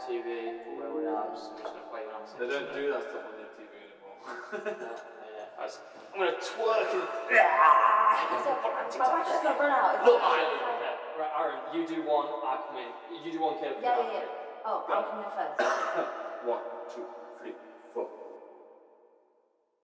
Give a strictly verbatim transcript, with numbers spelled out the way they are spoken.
T V, put away wanabs, I'm just going to play wanabs. They don't do that stuff on the M T V anymore. yeah, yeah. I was, I'm going to twerk and... My battery's going to run out. Look, okay. Right, Aaron, you do one, I come in. You do one, Caleb. Yeah, yeah, yeah. Oh, I'll come in first. One, two.